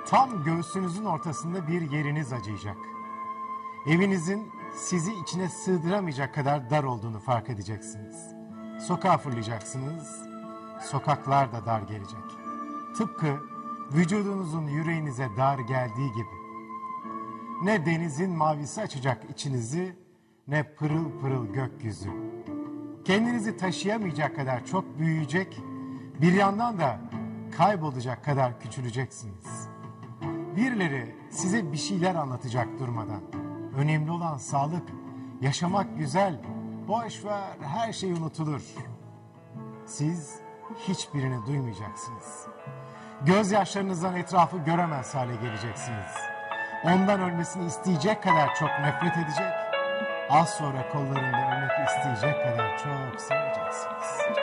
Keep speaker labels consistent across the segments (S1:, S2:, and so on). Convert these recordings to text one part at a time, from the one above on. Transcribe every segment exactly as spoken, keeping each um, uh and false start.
S1: Tam göğsünüzün ortasında bir yeriniz acıyacak. Evinizin sizi içine sığdıramayacak kadar dar olduğunu fark edeceksiniz. Sokağa fırlayacaksınız, sokaklar da dar gelecek. Tıpkı vücudunuzun yüreğinize dar geldiği gibi. Ne denizin mavisi açacak içinizi, ne pırıl pırıl gökyüzü. Kendinizi taşıyamayacak kadar çok büyüyecek, bir yandan da kaybolacak kadar küçüleceksiniz. Birileri size bir şeyler anlatacak durmadan. Önemli olan sağlık, yaşamak güzel, boş ver, her şey unutulur. Siz hiçbirini duymayacaksınız. Gözyaşlarınızdan etrafı göremez hale geleceksiniz. Ondan ölmesini isteyecek kadar çok nefret edecek, az sonra kollarında ölmek isteyecek kadar çok seveceksiniz.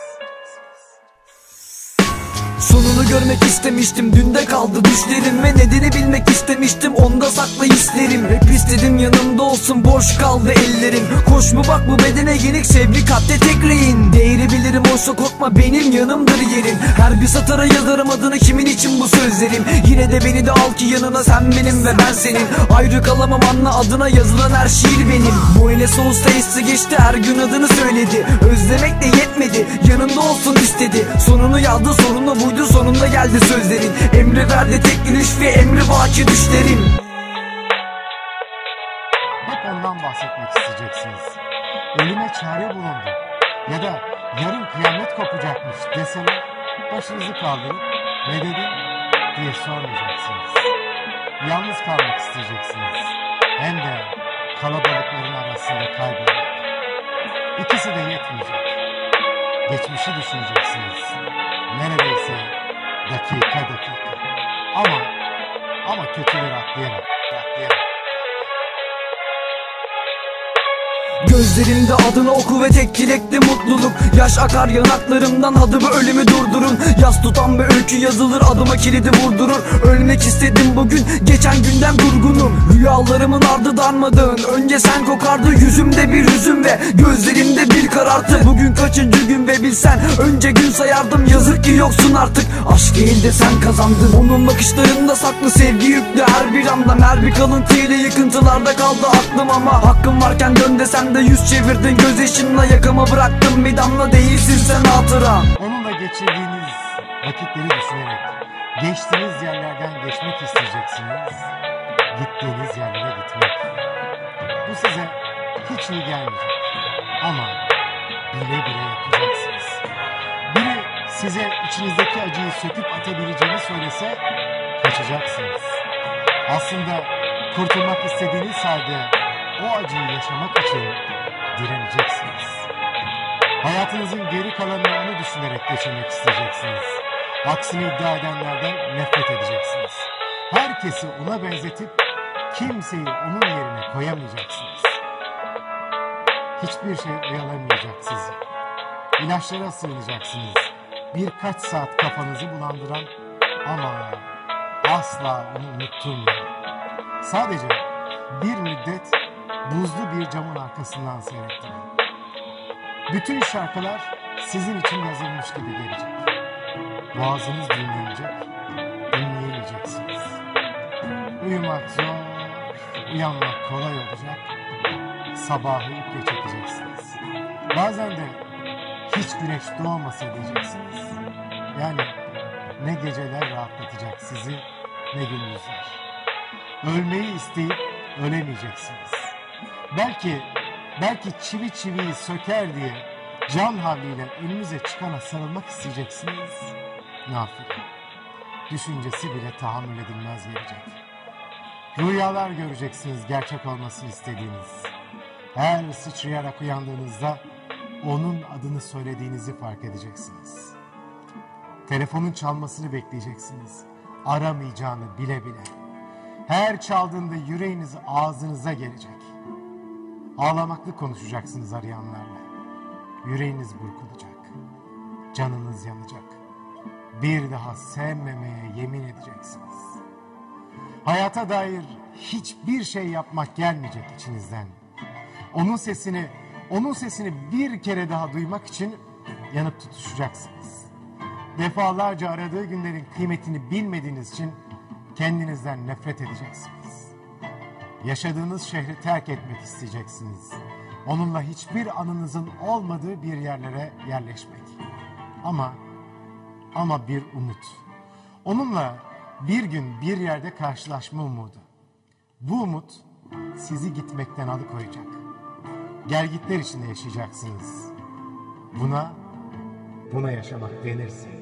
S2: Sonunu görmek istemiştim, dünde kaldı düşlerim ve nedeni bilmek istemiştim, onda saklı hislerim. Hep istedim yanımda olsun, boş kaldı ellerim. Koş mu bak bu bedene yenik, sevgi kalpte tek rehin. Değeri bilirim oysa korkma, benim yanımdır yerin. Her bir satıra yazarım adını, kimin için bu sözlerim. Yine de beni de al ki yanına, sen benim ve ben senin. Ayrı kalamam, anla adına yazılan her şiir benim. Bu ele soğusta hissi geçti, her gün adını söyledi. Özlemek de yetmedi, yanımda olsun istedi. Sonunu yazdı, sorunu buydu, sonunda geldi sözlerin. Emri verdi tek gülüş ve emri vaki düşlerin.
S1: Hep ondan bahsetmek isteyeceksiniz. Ölüme çare bulundu ya da yarın kıyamet kopacakmış deseler, başınızı kaldırıp ne dedi diye sormayacaksınız. Yalnız kalmak isteyeceksiniz. Hem de kalabalıkların arasında kaybolup. İkisi de yetmeyecek. Geçmişi düşüneceksiniz. Neredeyse dakika dakika. Ama ama kötüleri atlayarak, atlayarak.
S2: Gözlerimde adını oku ve tek dilekli mutluluk. Yaş akar yanaklarımdan, adımı ölümü durdurun. Yas tutan bir öykü yazılır, adıma kilidi vurdurur. Ölmek istedim bugün, geçen günden durgunum. Rüyalarımın ardı darmadağın, önce sen kokardı. Yüzümde bir hüzün ve gözlerimde bir karartı. Bugün kaçıncı gün ve bilsen, önce gün sayardım. Yazık ki yoksun artık, aşk değil de sen kazandın. Onun bakışlarında saklı sevgi yüklü her bir anda. Her bir kalıntıyla yıkıntılarda kaldı aklım ama hakkım varken dön desem de yüz çevirdin gözyaşınla, yakama bıraktım bir damla, değilsin sen hatıra.
S1: Onunla geçirdiğiniz vakitleri düşünerek geçtiğiniz yerlerden geçmek isteyeceksiniz. Gittiğiniz yerlere gitmek. Bu size hiç iyi gelmeyecek. Ama bile bile yapacaksınız. Biri size içinizdeki acıyı söküp atabileceğini söylese kaçacaksınız. Aslında kurtulmak istediğiniz halde o acıyı yaşamak için direneceksiniz. Hayatınızın geri kalanını onu düşünerek geçirmek isteyeceksiniz. Aksini iddia edenlerden nefret edeceksiniz. Herkesi ona benzetip kimseyi onun yerine koyamayacaksınız. Hiçbir şey oyalamayacak sizi. İlaçlara sığınacaksınız. Birkaç saat kafanızı bulandıran ama asla onu unutturmayan. Sadece bir müddet buzlu bir camın arkasından seyrettim. Bütün şarkılar sizin için yazılmış gibi gelecek. Boğazınız dinlenecek, dinleyemeyeceksiniz. Uyumak zor, uyanmak kolay olacak. Sabahı iple çekeceksiniz. Bazen de hiç güneş doğmasa diyeceksiniz. Yani ne geceler rahatlatacak sizi, ne gündüzler. Ölmeyi isteyip ölemeyeceksiniz. Belki, belki çivi çiviyi söker diye can havliyle önünüze çıkana sarılmak isteyeceksiniz. Nafile. Düşüncesi bile tahammül edilmez gelecek. Rüyalar göreceksiniz gerçek olmasını istediğiniz. Her sıçrayarak uyandığınızda onun adını söylediğinizi fark edeceksiniz. Telefonun çalmasını bekleyeceksiniz. Aramayacağını bile bile. Her çaldığında yüreğiniz ağzınıza gelecek. Ağlamaklı konuşacaksınız arayanlarla. Yüreğiniz burkulacak. Canınız yanacak. Bir daha sevmemeye yemin edeceksiniz. Hayata dair hiçbir şey yapmak gelmeyecek içinizden. Onun sesini, onun sesini bir kere daha duymak için yanıp tutuşacaksınız. Defalarca aradığı günlerin kıymetini bilmediğiniz için kendinizden nefret edeceksiniz. Yaşadığınız şehri terk etmek isteyeceksiniz. Onunla hiçbir anınızın olmadığı bir yerlere yerleşmek. Ama, ama bir umut. Onunla bir gün bir yerde karşılaşma umudu. Bu umut sizi gitmekten alıkoyacak. Gelgitler içinde yaşayacaksınız. Buna, buna yaşamak denirse.